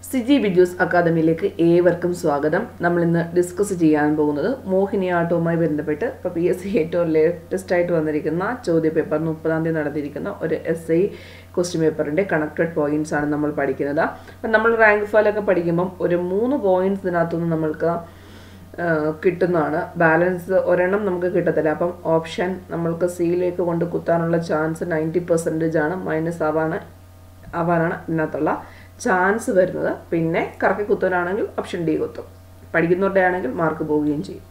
സിജി വിജൂസ് അക്കാദമിയിലേക്ക് ഏവർക്കും സ്വാഗതം. നമ്മൾ ഇന്ന് ഡിസ്കസ് ചെയ്യാൻ പോകുന്നത് മോഹിനിയാട്ടവുമായി ബന്ധപ്പെട്ട് ഇപ്പോൾ PSC ഏറ്റവും ലേറ്റസ്റ്റ് ആയിട്ട് വന്നിരിക്കുന്ന ചോദ്യപേപ്പർ 30-ാം തീയതി നടന്നിരിക്കുന്ന ഒരു SI ക്വസ്റ്റ്യൻ പേപ്പറിൻ്റെ കണക്റ്റഡ് പോയിന്റ്സ് ആണ് നമ്മൾ പഠിക്കുന്നത്. അപ്പം നമ്മൾ റാങ്ക് ഫയലൊക്കെ പഠിക്കുമ്പം ഒരു 3 പോയിന്റ്സ് ഇതിനകത്തുനിന്ന് നമ്മൾക്ക് കിട്ടുന്നതാണ്. ബാലൻസ് ഒരെണ്ണം നമുക്ക് കിട്ടത്തില്ല. അപ്പം ഓപ്ഷൻ നമ്മൾക്ക് സിയിലേക്ക് കൊണ്ട് കുത്താനുള്ള ചാൻസ് 90% ആണ്. മൈനസ് ആവാനാണ് ഇതിനകത്തുള്ള ചാൻസ് വരുന്നത്. പിന്നെ കറക്കി കുത്താനാണെങ്കിൽ ഓപ്ഷൻ ഡി കുത്തും. പഠിക്കുന്നവരുടെ ആണെങ്കിൽ മാർക്ക് പോവുകയും ചെയ്യും.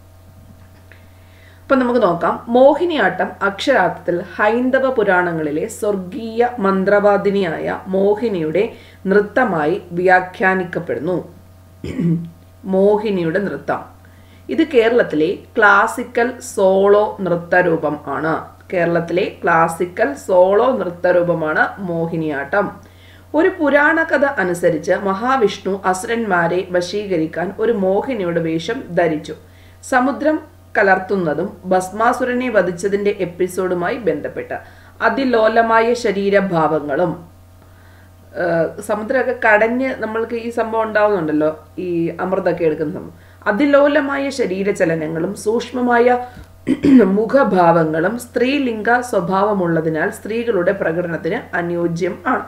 അപ്പം നമുക്ക് നോക്കാം. മോഹിനിയാട്ടം അക്ഷരാർത്ഥത്തിൽ ഹൈന്ദവ പുരാണങ്ങളിലെ സ്വർഗീയ മന്ത്രവാദിനിയായ മോഹിനിയുടെ നൃത്തമായി വ്യാഖ്യാനിക്കപ്പെടുന്നു. മോഹിനിയുടെ നൃത്തം ഇത് കേരളത്തിലെ ക്ലാസിക്കൽ സോളോ നൃത്തരൂപം ആണ്. കേരളത്തിലെ ക്ലാസിക്കൽ സോളോ നൃത്തരൂപമാണ് മോഹിനിയാട്ടം. ഒരു പുരാണ കഥ അനുസരിച്ച് മഹാവിഷ്ണു അസുരന്മാരെ വശീകരിക്കാൻ ഒരു മോഹിനിയുടെ വേഷം ധരിച്ചു. സമുദ്രം കലർത്തുന്നതും ഭസ്മാസുരനെ വധിച്ചതിന്റെ എപ്പിസോഡുമായി ബന്ധപ്പെട്ട് അതിലോലമായ ശരീരഭാവങ്ങളും സമുദ്രമൊക്കെ കടഞ്ഞ് നമ്മൾക്ക് ഈ സംഭവം ഉണ്ടാവുന്നുണ്ടല്ലോ, ഈ അമൃതൊക്കെ എടുക്കുന്ന സംഭവം, അതിലോലമായ ശരീരചലനങ്ങളും സൂക്ഷ്മമായ മുഖഭാവങ്ങളും സ്ത്രീലിംഗ സ്വഭാവമുള്ളതിനാൽ സ്ത്രീകളുടെ പ്രകടനത്തിന് അനുയോജ്യം ആണ്.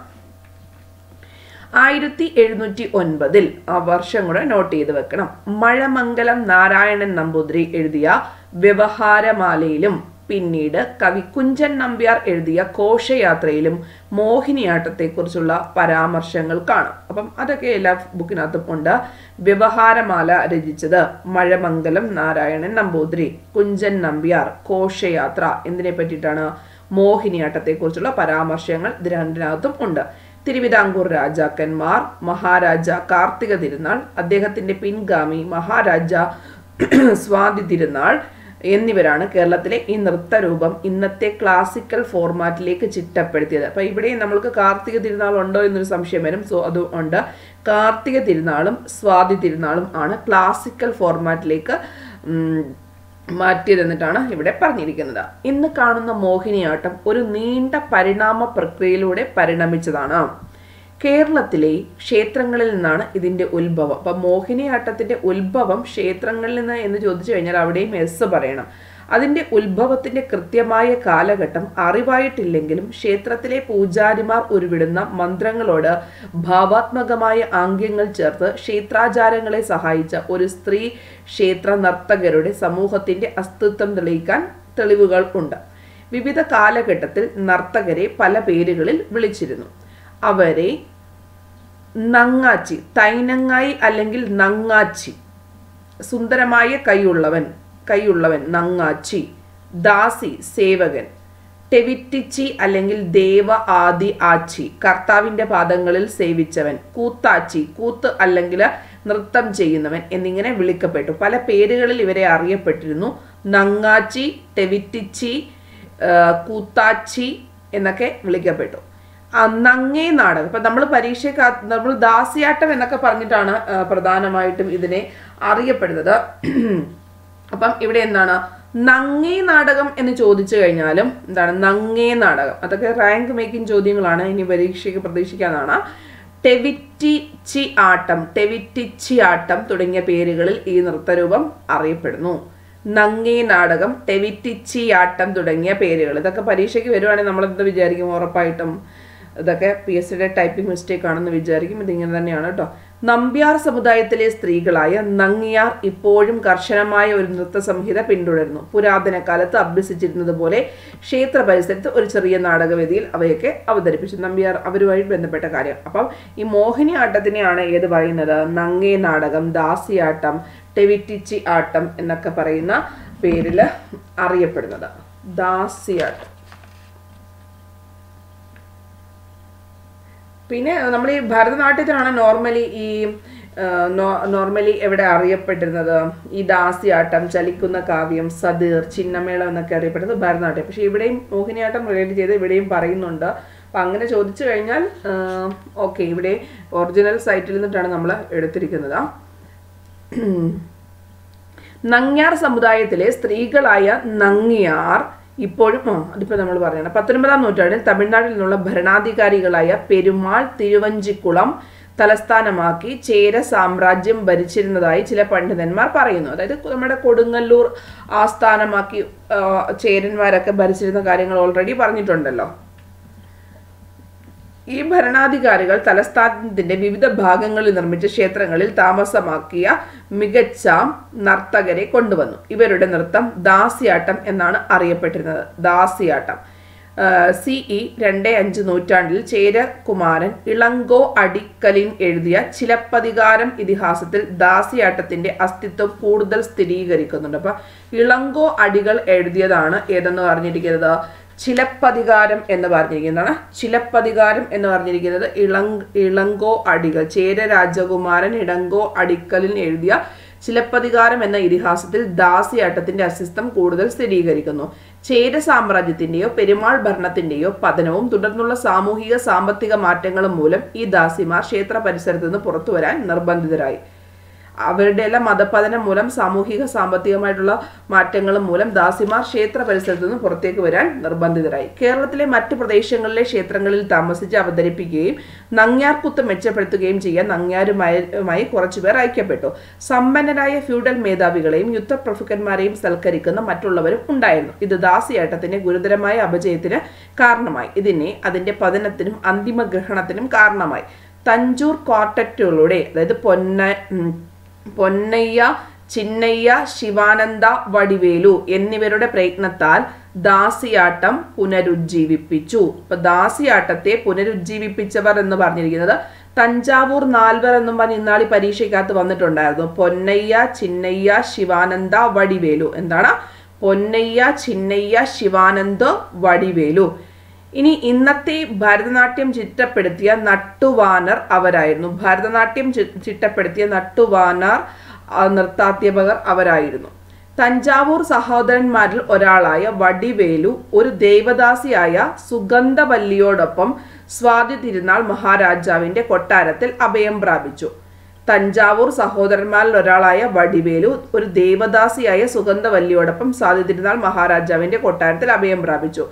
1709 ആ വർഷം കൂടെ നോട്ട് ചെയ്ത് വെക്കണം. മഴമംഗലം നാരായണൻ നമ്പൂതിരി എഴുതിയ വ്യവഹാരമാലയിലും പിന്നീട് കവി കുഞ്ചൻ നമ്പ്യാർ എഴുതിയ ഘോഷയാത്രയിലും മോഹിനിയാട്ടത്തെക്കുറിച്ചുള്ള പരാമർശങ്ങൾ കാണാം. അപ്പം അതൊക്കെ എല്ലാ ബുക്കിനകത്തും ഉണ്ട്. വ്യവഹാരമാല രചിച്ചത് മഴമംഗലം നാരായണൻ നമ്പൂതിരി, കുഞ്ചൻ നമ്പ്യാർ. ഘോഷയാത്ര എന്തിനെ പറ്റിയിട്ടാണ്? മോഹിനിയാട്ടത്തെക്കുറിച്ചുള്ള പരാമർശങ്ങൾ ഇത് രണ്ടിനകത്തും ഉണ്ട്. തിരുവിതാംകൂർ രാജാക്കന്മാർ, മഹാരാജ കാർത്തിക തിരുനാൾ, അദ്ദേഹത്തിന്റെ പിൻഗാമി മഹാരാജ സ്വാതി തിരുനാൾ എന്നിവരാണ് കേരളത്തിലെ ഈ നൃത്തരൂപം ഇന്നത്തെ ക്ലാസിക്കൽ ഫോർമാറ്റിലേക്ക് ചിട്ടപ്പെടുത്തിയത്. അപ്പം ഇവിടെയും നമ്മൾക്ക് കാർത്തിക തിരുനാൾ ഉണ്ടോ എന്നൊരു സംശയം വരും. സോ അത് ഉണ്ട്. കാർത്തിക തിരുനാളും സ്വാതി തിരുനാളും ആണ് ക്ലാസിക്കൽ ഫോർമാറ്റിലേക്ക് മാറ്റിയതെന്നിട്ടാണ് ഇവിടെ പറഞ്ഞിരിക്കുന്നത്. ഇന്ന് കാണുന്ന മോഹിനിയാട്ടം ഒരു നീണ്ട പരിണാമ പ്രക്രിയയിലൂടെ പരിണമിച്ചതാണ്. കേരളത്തിലെ ക്ഷേത്രങ്ങളിൽ നിന്നാണ് ഇതിൻ്റെ ഉത്ഭവം. അപ്പം മോഹിനിയാട്ടത്തിൻ്റെ ഉത്ഭവം ക്ഷേത്രങ്ങളിൽ നിന്ന് എന്ന് ചോദിച്ചു കഴിഞ്ഞാൽ അവിടെയും എസ് പറയണം. അതിൻ്റെ ഉത്ഭവത്തിൻ്റെ കൃത്യമായ കാലഘട്ടം അറിവായിട്ടില്ലെങ്കിലും ക്ഷേത്രത്തിലെ പൂജാരിമാർ ഉരുവിടുന്ന മന്ത്രങ്ങളോട് ഭാവാത്മകമായ ആംഗ്യങ്ങൾ ചേർത്ത് ക്ഷേത്രാചാരങ്ങളെ സഹായിച്ച ഒരു സ്ത്രീ ക്ഷേത്ര നർത്തകരുടെ സമൂഹത്തിൻ്റെ അസ്തിത്വം തെളിയിക്കാൻ തെളിവുകൾ ഉണ്ട്. വിവിധ കാലഘട്ടത്തിൽ നർത്തകരെ പല പേരുകളിൽ വിളിച്ചിരുന്നു. അവരെ നങ്ങാച്ചി, തൈനങ്ങായി അല്ലെങ്കിൽ നങ്ങാച്ചി, സുന്ദരമായ കൈയുള്ളവൻ നങ്ങാച്ചി, ദാസി സേവകൻ, ടെവിറ്റിച്ചി അല്ലെങ്കിൽ ദേവ ആദി ആച്ചി, കർത്താവിൻ്റെ പാദങ്ങളിൽ സേവിച്ചവൻ, കൂത്താച്ചി, കൂത്ത് അല്ലെങ്കിൽ നൃത്തം ചെയ്യുന്നവൻ എന്നിങ്ങനെ വിളിക്കപ്പെട്ടു. പല പേരുകളിൽ ഇവരെ അറിയപ്പെട്ടിരുന്നു. നങ്ങാച്ചി, ടെവിറ്റിച്ചി, കൂത്താച്ചി എന്നൊക്കെ വിളിക്കപ്പെട്ടു. നങ്ങേ നാടകം, ഇപ്പം നമ്മൾ പരീക്ഷയ്ക്ക് നമ്മൾ ദാസിയാട്ടം എന്നൊക്കെ പറഞ്ഞിട്ടാണ് പ്രധാനമായിട്ടും ഇതിനെ അറിയപ്പെടുന്നത്. അപ്പം ഇവിടെ എന്താണ് നങ്ങേ നാടകം എന്ന് ചോദിച്ചു കഴിഞ്ഞാലും എന്താണ് നങ്ങേ നാടകം? അതൊക്കെ റാങ്ക് മേക്കിംഗ് ചോദ്യങ്ങളാണ്, ഇനി പരീക്ഷയ്ക്ക് പ്രതീക്ഷിക്കാനാണ്. ടെവിറ്റിച്ചി ആട്ടം തുടങ്ങിയ പേരുകളിൽ ഈ നൃത്തരൂപം അറിയപ്പെടുന്നു. നങ്ങേ നാടകം, ടെവിറ്റിച്ചി ആട്ടം തുടങ്ങിയ പേരുകൾ. ഇതൊക്കെ പരീക്ഷയ്ക്ക് വരുവാണെങ്കിൽ നമ്മളെന്ത് വിചാരിക്കും? ഉറപ്പായിട്ടും ഇതൊക്കെ PSCയുടെ ടൈപ്പിംഗ് മിസ്റ്റേക്ക് ആണെന്ന് വിചാരിക്കും. ഇതിങ്ങനെ തന്നെയാണ് കേട്ടോ. നമ്പ്യാർ സമുദായത്തിലെ സ്ത്രീകളായ നങ്ങിയാർ ഇപ്പോഴും കർശനമായ ഒരു നൃത്ത സംഹിത പിന്തുടരുന്നു. പുരാതന കാലത്ത് അഭ്യസിച്ചിരുന്നത് പോലെ ക്ഷേത്ര പരിസരത്ത് ഒരു ചെറിയ നാടകവേദിയിൽ അവയൊക്കെ അവതരിപ്പിച്ചു. നമ്പ്യാർ അവരുമായി ബന്ധപ്പെട്ട കാര്യം. അപ്പം ഈ മോഹിനിയാട്ടത്തിനെയാണ് ഏത് പറയുന്നത്? നങ്ങേ നാടകം, ദാസിയാട്ടം, ടെവിറ്റിച്ചി ആട്ടം എന്നൊക്കെ പറയുന്ന പേരിൽ അറിയപ്പെടുന്നത്. ദാസിയാട്ടം. പിന്നെ നമ്മൾ ഈ ഭരതനാട്യത്തിനാണ് നോർമലി എവിടെ അറിയപ്പെട്ടിരുന്നത്? ഈ ദാസിയാട്ടം, ചലിക്കുന്ന കാവ്യം, സതീർ, ചിന്നമേളം എന്നൊക്കെ അറിയപ്പെടുന്നത് ഭരതനാട്യം. പക്ഷേ ഇവിടെയും മോഹിനിയാട്ടം റിലേറ്റ് ചെയ്ത് ഇവിടെയും പറയുന്നുണ്ട്. അപ്പം അങ്ങനെ ചോദിച്ചു കഴിഞ്ഞാൽ ഓക്കെ, ഇവിടെ ഒറിജിനൽ സൈറ്റിൽ നിന്നിട്ടാണ് നമ്മൾ എടുത്തിരിക്കുന്നത്. നങ്ങ്യാർ സമുദായത്തിലെ സ്ത്രീകളായ നങ്ങിയാർ ഇപ്പോഴും അതിപ്പോൾ നമ്മൾ പറയുന്നത് 19-ാം നൂറ്റാണ്ടിൽ തമിഴ്നാട്ടിൽ നിന്നുള്ള ഭരണാധികാരികളായ പെരുമാൾ തിരുവഞ്ചിക്കുളം തലസ്ഥാനമാക്കി ചേര സാമ്രാജ്യം ഭരിച്ചിരുന്നതായി ചില പണ്ഡിതന്മാർ പറയുന്നു. അതായത് നമ്മുടെ കൊടുങ്ങല്ലൂർ ആസ്ഥാനമാക്കി ചേരന്മാരൊക്കെ ഭരിച്ചിരുന്ന കാര്യങ്ങൾ ഓൾറെഡി പറഞ്ഞിട്ടുണ്ടല്ലോ. ഈ ഭരണാധികാരികൾ തലസ്ഥാനത്തിന്റെ വിവിധ ഭാഗങ്ങളിൽ നിർമ്മിച്ച ക്ഷേത്രങ്ങളിൽ താമസമാക്കിയ മികച്ച നർത്തകരെ കൊണ്ടുവന്നു. ഇവരുടെ നൃത്തം ദാസിയാട്ടം എന്നാണ് അറിയപ്പെട്ടിരുന്നത്. ദാസിയാട്ടം CE 2-5 നൂറ്റാണ്ടിൽ ചേരകുമാരൻ ഇളങ്കോ അടിക്കലിൻ എഴുതിയ ചിലപ്പതികാരം ഇതിഹാസത്തിൽ ദാസിയാട്ടത്തിന്റെ അസ്തിത്വം കൂടുതൽ സ്ഥിരീകരിക്കുന്നുണ്ട്. അപ്പൊ ഇളങ്കോ അടികൾ എഴുതിയതാണ് ഏതെന്ന് പറഞ്ഞിരിക്കുന്നത്? ചിലപ്പതികാരം എന്ന് പറഞ്ഞിരിക്കുന്നതാണ്. ചിലപ്പതികാരം എന്ന് പറഞ്ഞിരിക്കുന്നത് ഇളങ്കോ അടികൾ, ചേര രാജകുമാരൻ ഇളങ്കോ അടിക്കലിൻ എഴുതിയ ചിലപ്പതികാരം എന്ന ഇതിഹാസത്തിൽ ദാസിയാട്ടത്തിന്റെ അസ്തിത്വം കൂടുതൽ സ്ഥിരീകരിക്കുന്നു. ചേര സാമ്രാജ്യത്തിന്റെയോ പെരുമാൾ ഭരണത്തിന്റെയോ പതനവും തുടർന്നുള്ള സാമൂഹിക സാമ്പത്തിക മാറ്റങ്ങളും മൂലം ഈ ദാസിമാർ ക്ഷേത്ര പരിസരത്ത് നിന്ന് പുറത്തു വരാൻ നിർബന്ധിതരായി. അവരുടെ എല്ലാം മതപതനം മൂലം സാമൂഹിക സാമ്പത്തികമായിട്ടുള്ള മാറ്റങ്ങളും മൂലം ദാസിമാർ ക്ഷേത്ര പരിസരത്ത് നിന്ന് പുറത്തേക്ക് വരാൻ നിർബന്ധിതരായി. കേരളത്തിലെ മറ്റു പ്രദേശങ്ങളിലെ ക്ഷേത്രങ്ങളിൽ താമസിച്ച് അവതരിപ്പിക്കുകയും നങ്ങ്യാർകുത്ത് മെച്ചപ്പെടുത്തുകയും ചെയ്യാൻ നങ്ങ്യാരുമായി കുറച്ചുപേർ ഐക്യപ്പെട്ടു. സമ്പന്നരായ ഫ്യൂഡൽ മേധാവികളെയും യുദ്ധപ്രഭുക്കന്മാരെയും സൽക്കരിക്കുന്ന മറ്റുള്ളവരും ഉണ്ടായിരുന്നു. ഇത് ദാസിയാട്ടത്തിന്റെ ഗുരുതരമായ അപജയത്തിന് കാരണമായി. ഇതിനെ അതിന്റെ പതനത്തിനും അന്തിമ ഗ്രഹണത്തിനും കാരണമായി. തഞ്ചൂർ ക്വാർട്ടറ്റുകളുടെ, അതായത് പൊന്നയ്യ, ചിന്നയ്യ, ശിവാനന്ദ, വടിവേലു എന്നിവരുടെ പ്രയത്നത്താൽ ദാസിയാട്ടം പുനരുജ്ജീവിപ്പിച്ചു. ഇപ്പൊ ദാസിയാട്ടത്തെ പുനരുജ്ജീവിപ്പിച്ചവർ എന്ന് പറഞ്ഞിരിക്കുന്നത് തഞ്ചാവൂർ നാൽവർ എന്നും പറഞ്ഞ് ഇന്നാളി പരീക്ഷയ്ക്കകത്ത് വന്നിട്ടുണ്ടായിരുന്നു. പൊന്നയ്യ, ചിന്നയ്യ, ശിവാനന്ദ, വടിവേലു. എന്താണ്? പൊന്നയ്യ, ചിന്നയ്യ, ശിവാനന്ദ, വടിവേലു. ഇനി ഇന്നത്തെ ഭരതനാട്യം ചിട്ടപ്പെടുത്തിയ നട്ടുവാനർ അവരായിരുന്നു. ഭരതനാട്യം ചിട്ടപ്പെടുത്തിയ നട്ടുവാനർ നൃത്താധ്യാപകർ അവരായിരുന്നു. തഞ്ചാവൂർ സഹോദരന്മാരിൽ ഒരാളായ വടിവേലു ഒരു ദേവദാസിയായ സുഗന്ധവല്ലിയോടൊപ്പം സ്വാതി തിരുനാൾ മഹാരാജാവിന്റെ കൊട്ടാരത്തിൽ അഭയം പ്രാപിച്ചു. തഞ്ചാവൂർ സഹോദരന്മാരിൽ ഒരാളായ വടിവേലു ഒരു ദേവദാസിയായ സുഗന്ധവല്ലിയോടൊപ്പം സ്വാതി തിരുനാൾ മഹാരാജാവിന്റെ കൊട്ടാരത്തിൽ അഭയം പ്രാപിച്ചു.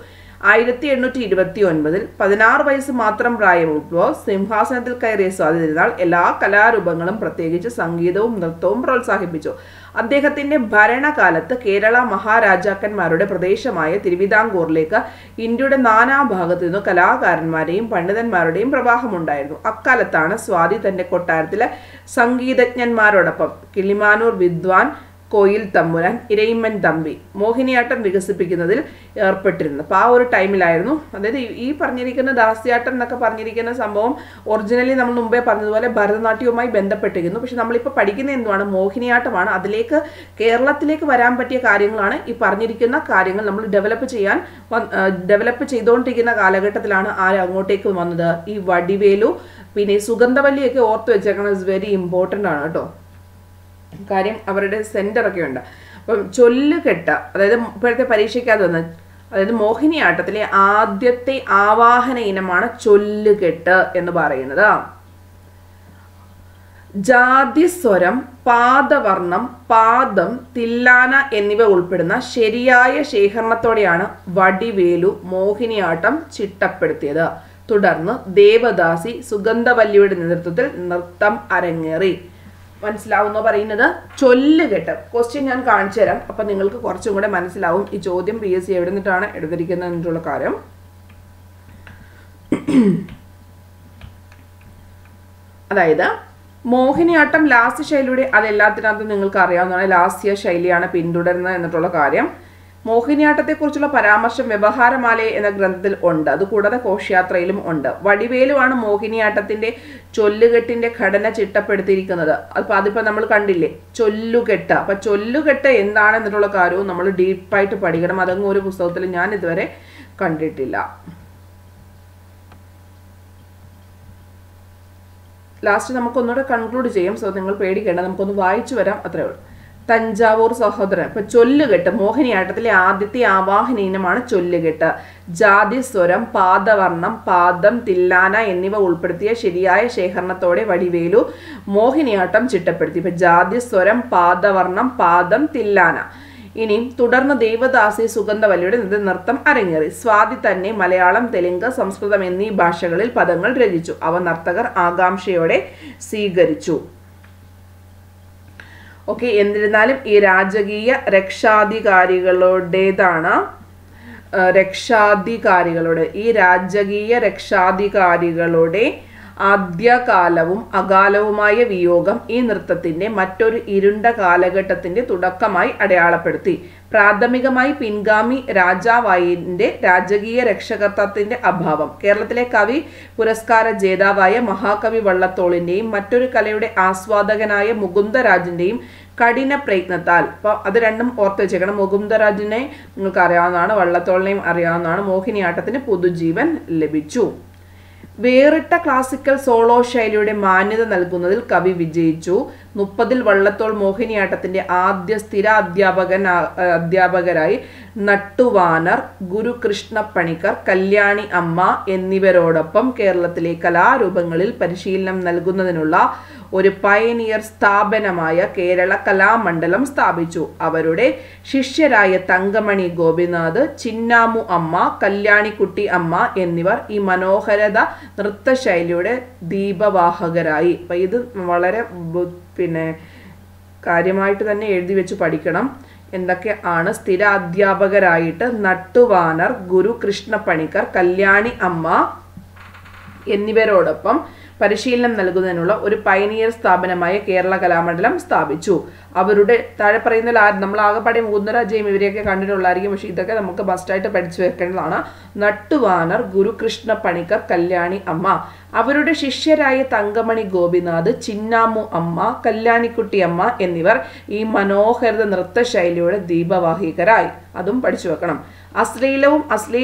1829 16 വയസ്സ് മാത്രം പ്രായമുള്ളപ്പോൾ സിംഹാസനത്തിൽ കയറിയ സ്വാതി തിരുനാൾ എല്ലാ കലാരൂപങ്ങളും പ്രത്യേകിച്ച് സംഗീതവും നൃത്തവും പ്രോത്സാഹിപ്പിച്ചു. അദ്ദേഹത്തിന്റെ ഭരണകാലത്ത് കേരള മഹാരാജാക്കന്മാരുടെ പ്രദേശമായ തിരുവിതാംകൂറിലേക്ക് ഇന്ത്യയുടെ നാനാഭാഗത്തു നിന്നും കലാകാരന്മാരെയും പണ്ഡിതന്മാരുടെയും പ്രവാഹമുണ്ടായിരുന്നു. അക്കാലത്താണ് സ്വാതി തന്റെ കൊട്ടാരത്തിലെ സംഗീതജ്ഞന്മാരോടൊപ്പം കിളിമാനൂർ വിദ്വാൻ കോയിൽ തമ്പുരാൻ, ഇരയിമ്മൻ തമ്പി മോഹിനിയാട്ടം വികസിപ്പിക്കുന്നതിൽ ഏർപ്പെട്ടിരുന്നു. അപ്പോൾ ആ ഒരു ടൈമിലായിരുന്നു. അതായത് ഈ പറഞ്ഞിരിക്കുന്ന ദാസിയാട്ടം എന്നൊക്കെ പറഞ്ഞിരിക്കുന്ന സംഭവം ഒറിജിനലി നമ്മൾ മുമ്പേ പറഞ്ഞതുപോലെ ഭരതനാട്യവുമായി ബന്ധപ്പെട്ടിരിക്കുന്നു. പക്ഷെ നമ്മളിപ്പോൾ പഠിക്കുന്ന എന്തുവാണ്? മോഹിനിയാട്ടമാണ്. അതിലേക്ക് കേരളത്തിലേക്ക് വരാൻ പറ്റിയ കാര്യങ്ങളാണ് ഈ പറഞ്ഞിരിക്കുന്ന കാര്യങ്ങൾ. നമ്മൾ ഡെവലപ്പ് ചെയ്തുകൊണ്ടിരിക്കുന്ന കാലഘട്ടത്തിലാണ് അങ്ങോട്ടേക്ക് വന്നത്. ഈ വടിവേലു പിന്നെ സുഗന്ധവല്ലിയൊക്കെ ഓർത്ത് വെച്ചേക്കണം. ഇസ് വെരി ഇമ്പോർട്ടൻ്റ് ആണ് കേട്ടോ. കാര്യം അവരുടെ സെന്ററൊക്കെ ഉണ്ട്. അപ്പം ചൊല്ലുകെട്ട്, അതായത് ഇപ്പോഴത്തെ പരീക്ഷയ്ക്കകത്ത് വന്ന, അതായത് മോഹിനിയാട്ടത്തിലെ ആദ്യത്തെ ആവാഹന ഇനമാണ് ചൊല്ലുകെട്ട് എന്ന് പറയുന്നത്. ജാതിസ്വരം, പാദവർണം, പാദം, തില്ലാന എന്നിവ ഉൾപ്പെടുന്ന ശരിയായ ശേഖരണത്തോടെയാണ് വടിവേലു മോഹിനിയാട്ടം ചിട്ടപ്പെടുത്തിയത്. തുടർന്ന് ദേവദാസി സുഗന്ധവല്ലിയുടെ നേതൃത്വത്തിൽ നൃത്തം അരങ്ങേറി. മനസ്സിലാവുന്നോ പറയുന്നത്? ചൊല്ലുകെട്ട് ക്വസ്റ്റ്യൻ ഞാൻ കാണിച്ചു തരാം. അപ്പം നിങ്ങൾക്ക് കുറച്ചും കൂടെ മനസ്സിലാവും ഈ ചോദ്യം PSC എവിടെ നിന്നിട്ടാണ് എടുത്തിരിക്കുന്നത് എന്നുള്ള കാര്യം. അതായത് മോഹിനിയാട്ടം ലാസ്യ ശൈലിയുടെ, അതെല്ലാത്തിനകത്തും നിങ്ങൾക്ക് അറിയാവുന്നതാണ്, ലാസ്യ ശൈലിയാണ് പിന്തുടരുന്നത് എന്നിട്ടുള്ള കാര്യം. മോഹിനിയാട്ടത്തെക്കുറിച്ചുള്ള പരാമർശം വ്യവഹാരമാല എന്ന ഗ്രന്ഥത്തിൽ ഉണ്ട്. അതുകൂടാതെ ഘോഷയാത്രയിലും ഉണ്ട്. വടിവേലുവാണ് മോഹിനിയാട്ടത്തിന്റെ ചൊല്ലുകെട്ടിന്റെ ഘടന ചിട്ടപ്പെടുത്തിയിരിക്കുന്നത്. അതിപ്പോൾ നമ്മൾ കണ്ടില്ലേ ചൊല്ലുകെട്ട്. അപ്പൊ ചൊല്ലുകെട്ട് എന്താണ് എന്നിട്ടുള്ള കാര്യവും നമ്മൾ ഡീപ്പായിട്ട് പഠിക്കണം. അതങ്ങ് ഒരു പുസ്തകത്തിൽ ഞാൻ ഇതുവരെ കണ്ടിട്ടില്ല. ലാസ്റ്റ് നമുക്കൊന്നുകൂടെ കൺക്ലൂഡ് ചെയ്യാം. സോ നിങ്ങൾ പേടിക്കേണ്ട, നമുക്കൊന്ന് വായിച്ചു വരാം, അത്രേ ഉള്ളൂ. തഞ്ചാവൂർ സഹോദരൻ. ഇപ്പൊ ചൊല്ലുകെട്ട് മോഹിനിയാട്ടത്തിലെ ആദ്യത്തെ ആവാഹന ഇനമാണ് ചൊല്ലുകെട്ട്. ജാതി, സ്വരം, പാദവർണം, പാദം, തില്ലാന എന്നിവ ഉൾപ്പെടുത്തിയ ശരിയായ ശേഖരണത്തോടെ വടിവേലു മോഹിനിയാട്ടം ചിട്ടപ്പെടുത്തി. ഇപ്പൊ ജാതി, സ്വരം, പാദവർണം, പാദം, തില്ലാന ഇനിയും തുടർന്ന് ദേവദാസി സുഗന്ധവല്ലിയുടെ നൃത്തം അരങ്ങേറി. സ്വാതി തന്നെ മലയാളം, തെലുങ്ക്, സംസ്കൃതം എന്നീ ഭാഷകളിൽ പദങ്ങൾ രചിച്ചു. അവ നർത്തകർ ആകാംക്ഷയോടെ സ്വീകരിച്ചു. ഓക്കെ, എന്നിരുന്നാലും ഈ രാജകീയ രക്ഷാധികാരികളുടേതാണ് ഈ രാജകീയ രക്ഷാധികാരികളുടെ ആദ്യകാലവും അകാലവുമായ വിയോഗം ഈ നൃത്തത്തിന്റെ മറ്റൊരു ഇരുണ്ട കാലഘട്ടത്തിന്റെ തുടക്കമായി അടയാളപ്പെടുത്തി. പ്രാഥമികമായി പിൻഗാമി രാജാവായതിന്റെ രാജകീയ രക്ഷകർത്തത്തിന്റെ അഭാവം, കേരളത്തിലെ കവി പുരസ്കാര ജേതാവായ മഹാകവി വള്ളത്തോളിന്റെയും മറ്റൊരു കലയുടെ ആസ്വാദകനായ മുകുന്ദരാജിന്റെയും കഠിന പ്രയത്നത്താൽ, അപ്പോൾ അത് രണ്ടും ഓർത്ത് വെച്ചേക്കണം. മുകുന്ദരാജിനെ നിങ്ങൾക്ക് അറിയാവുന്നതാണ്, വള്ളത്തോളിനെയും അറിയാവുന്നതാണ്. മോഹിനിയാട്ടത്തിന് പുതുജീവൻ ലഭിച്ചു. വേറിട്ട ക്ലാസിക്കൽ സോളോ ശൈലിയുടെ മാന്യത നൽകുന്നതിൽ കവി വിജയിച്ചു. 30-ൽ വള്ളത്തോൾ മോഹിനിയാട്ടത്തിന്റെ ആദ്യ സ്ഥിര അധ്യാപകരായി നട്ടുവാനർ, ഗുരുകൃഷ്ണ പണിക്കർ, കല്യാണി അമ്മ എന്നിവരോടൊപ്പം കേരളത്തിലെ കലാരൂപങ്ങളിൽ പരിശീലനം നൽകുന്നതിനുള്ള ഒരു പയനിയർ സ്ഥാപനമായ കേരള കലാമണ്ഡലം സ്ഥാപിച്ചു. അവരുടെ ശിഷ്യരായ തങ്കമണി ഗോപിനാഥ്, ചിന്നാമു അമ്മ, കല്യാണിക്കുട്ടി അമ്മ എന്നിവർ ഈ മനോഹരത നൃത്തശൈലിയുടെ ദീപവാഹകരായി. അപ്പൊ ഇത് വളരെ കാര്യമായിട്ട് തന്നെ എഴുതി വെച്ച് പഠിക്കണം. എന്തൊക്കെ ആണ്? സ്ഥിര അധ്യാപകരായിട്ട് നട്ടുവാനർ, ഗുരുകൃഷ്ണ പണിക്കർ, കല്യാണി അമ്മ എന്നിവരോടൊപ്പം പരിശീലനം നൽകുന്നതിനുള്ള ഒരു പയനിയർ സ്ഥാപനമായ കേരള കലാമണ്ഡലം സ്ഥാപിച്ചു. അവരുടെ താഴെ പറയുന്നതിൽ നമ്മൾ ആകെപ്പാടെ മുകുന്ദരാജയും ഇവരെയൊക്കെ കണ്ടിട്ടുള്ളതായിരിക്കും, പക്ഷെ ഇതൊക്കെ നമുക്ക് മസ്റ്റായിട്ട് പഠിച്ചു വെക്കേണ്ടതാണ്. നട്ടുവാനർ, ഗുരുകൃഷ്ണ പണിക്കർ, കല്യാണി അമ്മ. അവരുടെ ശിഷ്യരായ തങ്കമണി ഗോപിനാഥ്, ചിന്നാമു അമ്മ, കല്യാണിക്കുട്ടി അമ്മ എന്നിവർ ഈ മനോഹര നൃത്തശൈലിയുടെ ദീപവാഹികരായി. അതും പഠിച്ചു വെക്കണം. അശ്ലീലവും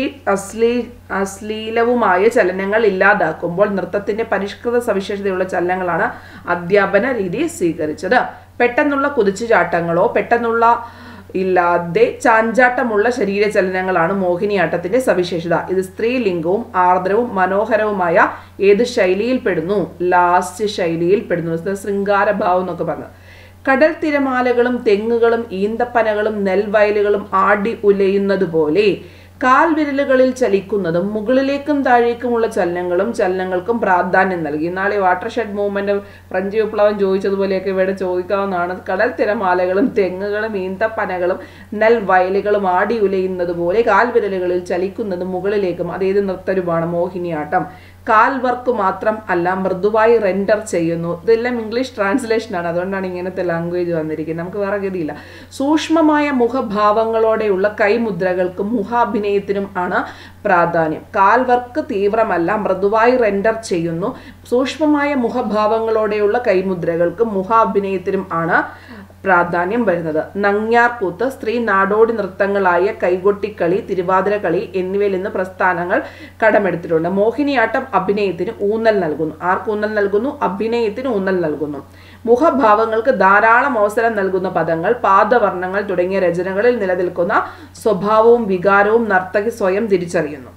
അശ്ലീലവുമായ ചലനങ്ങൾ ഇല്ലാതാക്കുമ്പോൾ നൃത്തത്തിന്റെ പരിഷ്കൃത സവിശേഷതയുള്ള ചലനങ്ങളാണ് അധ്യാപന രീതി സ്വീകരിച്ചത്. പെട്ടെന്നുള്ള കുതിച്ചുചാട്ടങ്ങളോ പെട്ടെന്നുള്ള ഇല്ലാതെ ചാഞ്ചാട്ടമുള്ള ശരീരചലനങ്ങളാണ് മോഹിനിയാട്ടത്തിന്റെ സവിശേഷത. ഇത് സ്ത്രീലിംഗവും ആർദ്രവും മനോഹരവുമായ ഏത് ശൈലിയിൽ പെടുന്നു? ലാസ്യ ശൈലിയിൽ പെടുന്നു. ശൃംഗാരഭാവം എന്നൊക്കെ പറഞ്ഞു. കടൽ തിരമാലകളും തെങ്ങുകളും ഈന്തപ്പനകളും നെൽവയലുകളും ആടി ഉലയുന്നത് പോലെ കാൽവിരലുകളിൽ ചലിക്കുന്നതും മുകളിലേക്കും താഴേക്കുമുള്ള ചലനങ്ങൾക്കും പ്രാധാന്യം നൽകി. നാളെ വാട്ടർ ഷെഡ് മൂവ്മെന്റ്, ഫ്രഞ്ച് വിപ്ലവം ചോദിച്ചതുപോലെയൊക്കെ ഇവിടെ ചോദിക്കാവുന്നതാണ്. കടൽ തിരമാലകളും തെങ്ങുകളും ഈന്തപ്പനകളും നെൽവയലുകളും ആടി ഉലയുന്നത് പോലെ കാൽവിരലുകളിൽ ചലിക്കുന്നതും മുകളിലേക്കും. അതേത് നൃത്തരൂപമാണ്? മോഹിനിയാട്ടം. കാൽ വർക്ക് മാത്രം അല്ല, മൃദുവായി റെൻഡർ ചെയ്യുന്നു. ഇതെല്ലാം ഇംഗ്ലീഷ് ട്രാൻസ്ലേഷനാണ്, അതുകൊണ്ടാണ് ഇങ്ങനത്തെ ലാംഗ്വേജ് വന്നിരിക്കുന്നത്. നമുക്ക് വേറെ ഗതിയില്ല. സൂക്ഷ്മമായ മുഖഭാവങ്ങളോടെയുള്ള കൈമുദ്രകൾക്കും മുഖാഭിനയത്തിനും ആണ് പ്രാധാന്യം. കാൽ വർക്ക് തീവ്രമല്ല, മൃദുവായി റെൻഡർ ചെയ്യുന്നു. സൂക്ഷ്മമായ മുഖഭാവങ്ങളോടെയുള്ള കൈമുദ്രകൾക്കും മുഖാഭിനയത്തിനും ആണ് പ്രാധാന്യം വരുന്നത്. നങ്ങ്യാർകൂത്ത്, സ്ത്രീ നാടോടി നൃത്തങ്ങളായ കൈകൊട്ടിക്കളി, തിരുവാതിരക്കളി എന്നിവയിൽ നിന്ന് പ്രസ്ഥാനങ്ങൾ കടമെടുത്തിട്ടുണ്ട്. മോഹിനിയാട്ടം അഭിനയത്തിന് ഊന്നൽ നൽകുന്നു. ആർക്ക് ഊന്നൽ നൽകുന്നു? അഭിനയത്തിന് ഊന്നൽ നൽകുന്നു. മുഖഭാവങ്ങൾക്ക് ധാരാളം അവസരം നൽകുന്ന പദങ്ങൾ, പാദവർണ്ണങ്ങൾ തുടങ്ങിയ രചനകളിൽ നിലനിൽക്കുന്ന സ്വഭാവവും വികാരവും നർത്തകി സ്വയം തിരിച്ചറിയുന്നു.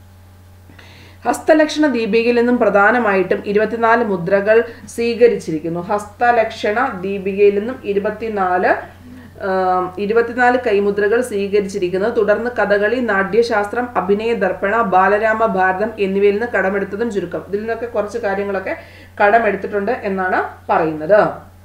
ഹസ്തലക്ഷണ ദീപികയിൽ നിന്നും പ്രധാനമായിട്ടും 24 മുദ്രകൾ സ്വീകരിച്ചിരിക്കുന്നു. ഹസ്തലക്ഷണ ദീപികയിൽ നിന്നും 24 കൈമുദ്രകൾ സ്വീകരിച്ചിരിക്കുന്നത്. തുടർന്ന് കഥകളി, നാട്യശാസ്ത്രം, അഭിനയ ദർപ്പണ, ബാലരാമ ഭാരതം എന്നിവയിൽ നിന്ന് കടമെടുത്തതും ചുരുക്കം. ഇതിൽ നിന്നൊക്കെ കുറച്ച് കാര്യങ്ങളൊക്കെ കടമെടുത്തിട്ടുണ്ട് എന്നാണ് പറയുന്നത്.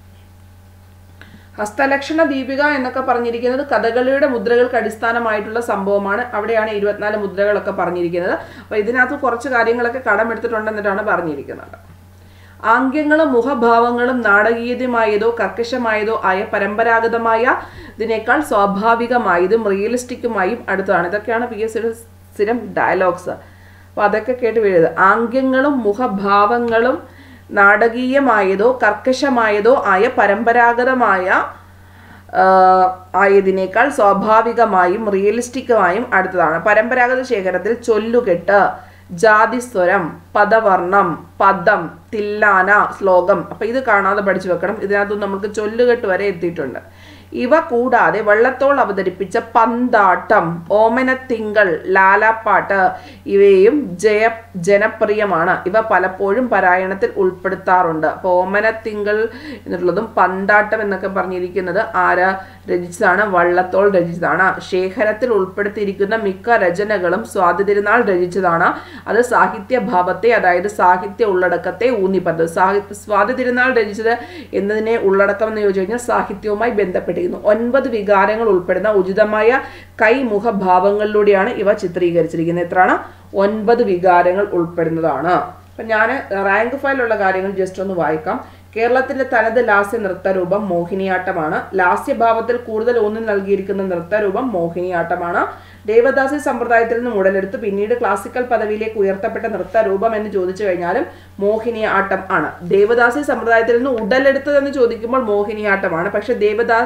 ഹസ്തലക്ഷണ ദീപിക എന്നൊക്കെ പറഞ്ഞിരിക്കുന്നത് കഥകളിയുടെ മുദ്രകൾക്ക് അടിസ്ഥാനമായിട്ടുള്ള സംഭവമാണ്. അവിടെയാണ് 24 മുദ്രകളൊക്കെ പറഞ്ഞിരിക്കുന്നത്. അപ്പോൾ ഇതിനകത്ത് കുറച്ച് കാര്യങ്ങളൊക്കെ കടമെടുത്തിട്ടുണ്ടെന്നിട്ടാണ് പറഞ്ഞിരിക്കുന്നത്. ആംഗ്യങ്ങളും മുഖഭാവങ്ങളും നാടകീയതമായതോ കർക്കശമായതോ ആയ പരമ്പരാഗതമായ ഇതിനേക്കാൾ സ്വാഭാവികമായതും റിയലിസ്റ്റിക്കുമായും അടുത്തതാണ്. ഇതൊക്കെയാണ് PS സ്ഥിരം ഡയലോഗ്സ്. അപ്പോൾ അതൊക്കെ കേട്ട് വീഴുന്നത്. ആംഗ്യങ്ങളും മുഖഭാവങ്ങളും നാടകീയമായതോ കർക്കശമായതോ ആയ പരമ്പരാഗതമായ ആയതിനേക്കാൾ സ്വാഭാവികമായും റിയലിസ്റ്റിക്കുമായും അടുത്തതാണ്. പരമ്പരാഗത ശേഖരത്തിൽ ചൊല്ലുകെട്ട്, ജാതിസ്വരം, പദവർണം, പദം, തില്ലാന, ശ്ലോകം. അപ്പം ഇത് കാണാതെ പഠിച്ചു വെക്കണം. ഇതിനകത്ത് നമുക്ക് ചൊല്ലുകെട്ട് വരെ എത്തിയിട്ടുണ്ട്. ഇവ കൂടാതെ വള്ളത്തോൾ അവതരിപ്പിച്ച പന്താട്ടം, ഓമനത്തിങ്കൾ, ലാലാപ്പാട്ട് ഇവയും ജനപ്രിയമാണ്. ഇവ പലപ്പോഴും പാരായണത്തിൽ ഉൾപ്പെടുത്താറുണ്ട്. അപ്പോൾ ഓമനത്തിങ്കൾ എന്നുള്ളതും പന്താട്ടം എന്നൊക്കെ പറഞ്ഞിരിക്കുന്നത് ആരാ? രചിച്ചതാണ്, വള്ളത്തോൾ രചിച്ചതാണ്. ശേഖരത്തിൽ ഉൾപ്പെടുത്തിയിരിക്കുന്ന മിക്ക രചനകളും സ്വാതി തിരുനാൾ രചിച്ചതാണ്. അത് സാഹിത്യഭാവത്തെ, അതായത് സാഹിത്യ ഉള്ളടക്കത്തെ ഊന്നിപ്പറഞ്ഞത്. സ്വാതി തിരുനാൾ രചിച്ചത് എന്നതിനെ ഉള്ളടക്കം എന്ന് ചോദിച്ചു കഴിഞ്ഞാൽ സാഹിത്യവുമായി ബന്ധപ്പെട്ടിരിക്കുന്നു. 9 വികാരങ്ങൾ ഉൾപ്പെടുന്ന ഉചിതമായ കൈമുഖഭാവങ്ങളിലൂടെയാണ് ഇവ ചിത്രീകരിച്ചിരിക്കുന്നത്. എത്രയാണ്? 9 വികാരങ്ങൾ ഉൾപ്പെടുന്നതാണ്. അപ്പം ഞാൻ റാങ്ക് ഫയലുള്ള കാര്യങ്ങൾ ജസ്റ്റ് ഒന്ന് വായിക്കാം. കേരളത്തിന്റെ തനത് ലാസ്യ നൃത്തരൂപം മോഹിനിയാട്ടമാണ്. ലാസ്യഭാവത്തിൽ കൂടുതൽ ഊന്നൽ നൽകിയിരിക്കുന്ന നൃത്തരൂപം മോഹിനിയാട്ടമാണ്. ദേവദാസി സമ്പ്രദായത്തിൽ നിന്ന് ഉടലെടുത്ത് പിന്നീട് ക്ലാസിക്കൽ പദവിയിലേക്ക് ഉയർത്തപ്പെട്ട നൃത്തരൂപം എന്ന് ചോദിച്ചു കഴിഞ്ഞാലും മോഹിനിയാട്ടം ആണ്. ദേവദാസി സമ്പ്രദായത്തിൽ നിന്ന് ഉടലെടുത്തതെന്ന് ചോദിക്കുമ്പോൾ മോഹിനിയാട്ടമാണ്. പക്ഷെ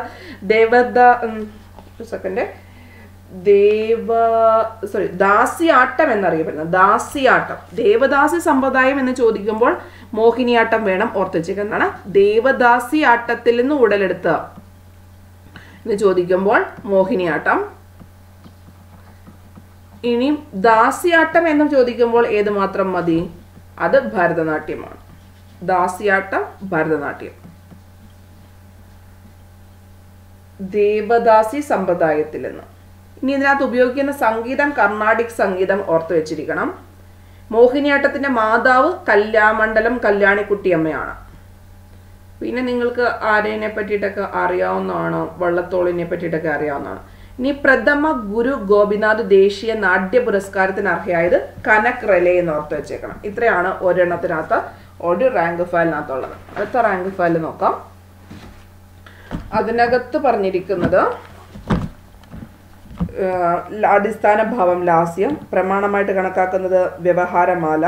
ദാസിയാട്ടം എന്നറിയപ്പെടുന്നത് ദാസിയാട്ടം. ദേവദാസി സമ്പ്രദായം എന്ന് ചോദിക്കുമ്പോൾ മോഹിനിയാട്ടം വേണം ഓർത്തുവെച്ചേക്കുന്നതാണ്. ദേവദാസി ആട്ടത്തിൽ നിന്ന് ഉടലെടുത്ത എന്ന് ചോദിക്കുമ്പോൾ മോഹിനിയാട്ടം. ഇനി ദാസിയാട്ടം എന്ന് ചോദിക്കുമ്പോൾ ഏത് മാത്രം മതി? അത് ഭരതനാട്യമാണ്. ദാസിയാട്ടം ഭരതനാട്യം. ദേവദാസി സമ്പ്രദായത്തിൽ നിന്ന്. ഇനി ഇതിനകത്ത് ഉപയോഗിക്കുന്ന സംഗീതം കർണാടിക് സംഗീതം ഓർത്തു വെച്ചിരിക്കണം. മോഹിനിയാട്ടത്തിന്റെ മാതാവ് കല്യാമണ്ഡലം കല്യാണിക്കുട്ടിയമ്മയാണ്. പിന്നെ നിങ്ങൾക്ക് ആരേനെ പറ്റിയിട്ടൊക്കെ അറിയാവുന്നതാണോ? വള്ളത്തോളിനെ പറ്റിയിട്ടൊക്കെ അറിയാവുന്നതാണ്. ഇനി പ്രഥമ ഗുരു ഗോപിനാഥ് ദേശീയ നാട്യ പുരസ്കാരത്തിന് അർഹയായത് കനക് റെലെ എന്ന് ഓർത്ത് വെച്ചേക്കണം. ഇത്രയാണ് ഒരെണ്ണത്തിനകത്ത് ഒരു റാങ്ക് ഫയലിനകത്തുള്ളത്. അടുത്ത റാങ്ക് ഫയൽ നോക്കാം. അതിനകത്ത് പറഞ്ഞിരിക്കുന്നത് അടിസ്ഥാന ഭാവം ലാസ്യം, പ്രമാണമായിട്ട് കണക്കാക്കുന്നത് വ്യവഹാരമാല,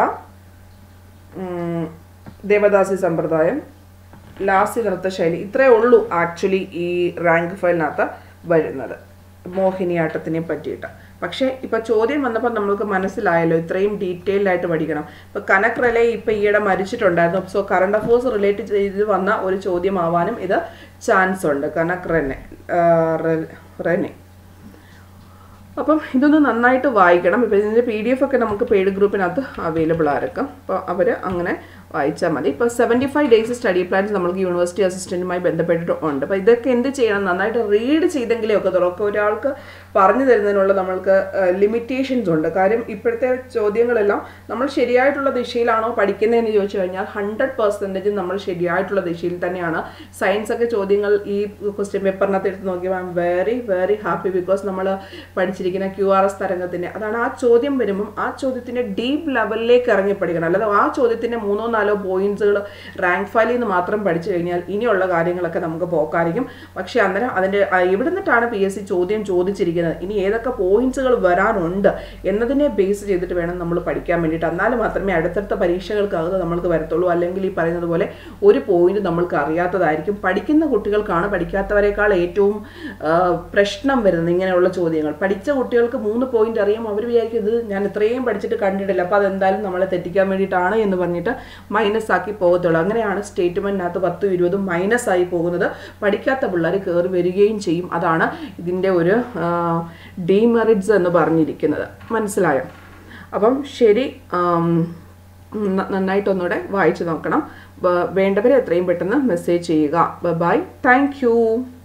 ദേവദാസി സമ്പ്രദായം, ലാസ്യ നൃത്തശൈലി. ഇത്രയേ ഉള്ളൂ ആക്ച്വലി ഈ റാങ്ക് ഫയലിനകത്ത് വരുന്നത് മോഹിനിയാട്ടത്തിനെ പറ്റിയിട്ട്. പക്ഷേ ഇപ്പം ചോദ്യം വന്നപ്പോൾ നമ്മൾക്ക് മനസ്സിലായല്ലോ ഇത്രയും ഡീറ്റെയിൽഡ് ആയിട്ട് പഠിക്കണം. ഇപ്പം കനക് റെലെ ഇപ്പം ഈയിടെ മരിച്ചിട്ടുണ്ടായിരുന്നു. സോ കറണ്ട് അഫേഴ്സ് റിലേറ്റ് ചെയ്ത് വന്ന ഒരു ചോദ്യമാവാനും ഇത് ചാൻസ് ഉണ്ട്. കനക് റെനെ. അപ്പം ഇതൊന്ന് നന്നായിട്ട് വായിക്കണം. ഇപ്പം ഇതിൻ്റെ PDF ഒക്കെ നമുക്ക് പെയ്ഡ് ഗ്രൂപ്പിനകത്ത് അവൈലബിൾ ആയിരിക്കും. അപ്പോൾ അവർ അങ്ങനെ വായിച്ചാൽ മതി. ഇപ്പോൾ 75 ഡേയ്സ് സ്റ്റഡി പ്ലാൻസ് നമ്മൾക്ക് യൂണിവേഴ്സിറ്റി അസിസ്റ്റൻറ്റുമായി ബന്ധപ്പെട്ടിട്ടുണ്ട്. അപ്പോൾ ഇതൊക്കെ എന്ത് ചെയ്യണം? നന്നായിട്ട് റീഡ് ചെയ്തെങ്കിലേ ഒക്കെ തുറക്കും. ഒരാൾക്ക് പറഞ്ഞു തരുന്നതിനുള്ള നമ്മൾക്ക് ലിമിറ്റേഷൻസ് ഉണ്ട്. കാര്യം ഇപ്പോഴത്തെ ചോദ്യങ്ങളെല്ലാം നമ്മൾ ശരിയായിട്ടുള്ള ദിശയിലാണോ പഠിക്കുന്നതെന്ന് ചോദിച്ചു കഴിഞ്ഞാൽ 100% നമ്മൾ ശരിയായിട്ടുള്ള ദിശയിൽ തന്നെയാണ്. സയൻസ് ഒക്കെ ചോദ്യങ്ങൾ ഈ ക്വസ്റ്റ്യൻ പേപ്പറിനകത്ത് എടുത്ത് നോക്കിയപ്പോൾ I am very very happy. Because നമ്മൾ പഠിച്ചിരിക്കുന്ന QRS തരംഗത്തിൻ്റെ അതാണ്. ആ ചോദ്യം വരുമ്പം ആ ചോദ്യത്തിൻ്റെ ഡീപ്പ് ലെവലിലേക്ക് ഇറങ്ങി പഠിക്കണം. അല്ലാതെ ആ ചോദ്യത്തിൻ്റെ 3-4 പോയിന്റ്സുകൾ റാങ്ക് ഫയലിൽ നിന്ന് മാത്രം പഠിച്ചു കഴിഞ്ഞാൽ ഇനിയുള്ള കാര്യങ്ങളൊക്കെ നമുക്ക് പോക്കായിരിക്കും. പക്ഷേ അന്നേരം അതിൻ്റെ എവിടെ നിന്നിട്ടാണ് PSC ചോദ്യം ചോദിച്ചിരിക്കുന്നത്, ഇനി ഏതൊക്കെ പോയിന്റ്സുകൾ വരാനുണ്ട് എന്നതിനെ ബേസ് ചെയ്തിട്ട് വേണം നമ്മൾ പഠിക്കാൻ വേണ്ടിയിട്ട്. എന്നാൽ മാത്രമേ അടുത്തടുത്ത പരീക്ഷകൾക്കകത്ത് നമ്മൾക്ക് വരത്തുള്ളൂ. അല്ലെങ്കിൽ ഈ പറയുന്നത് പോലെ ഒരു പോയിന്റ് നമ്മൾക്ക് അറിയാത്തതായിരിക്കും. പഠിക്കുന്ന കുട്ടികൾക്കാണ് പഠിക്കാത്തവരെക്കാൾ ഏറ്റവും പ്രശ്നം വരുന്നത് ഇങ്ങനെയുള്ള ചോദ്യങ്ങൾ. പഠിച്ച കുട്ടികൾക്ക് 3 പോയിന്റ് അറിയാം. അവർ വിചാരിക്കും ഇത് ഞാൻ ഇത്രയും പഠിച്ചിട്ട് കണ്ടിട്ടില്ല, അപ്പോൾ അതെന്തായാലും നമ്മളെ തെറ്റിക്കാൻ വേണ്ടിയിട്ടാണ് എന്ന് പറഞ്ഞിട്ട് മൈനസ് ആക്കി പോകത്തുള്ളൂ. അങ്ങനെയാണ് സ്റ്റേറ്റ്മെൻറ്റിനകത്ത് 10-20 മൈനസ് ആയി പോകുന്നത്. പഠിക്കാത്ത പിള്ളേർ കയറി വരികയും ചെയ്യും. അതാണ് ഇതിൻ്റെ ഒരു ഡീമെറിറ്റ്സ് എന്ന് പറഞ്ഞിരിക്കുന്നത്. മനസ്സിലായോ? അപ്പം ശരി, നന്നായിട്ടൊന്നുകൂടെ വായിച്ചു നോക്കണം. വേണ്ടവരെ എത്രയും പെട്ടെന്ന് മെസ്സേജ് ചെയ്യുക. Bye, thank U.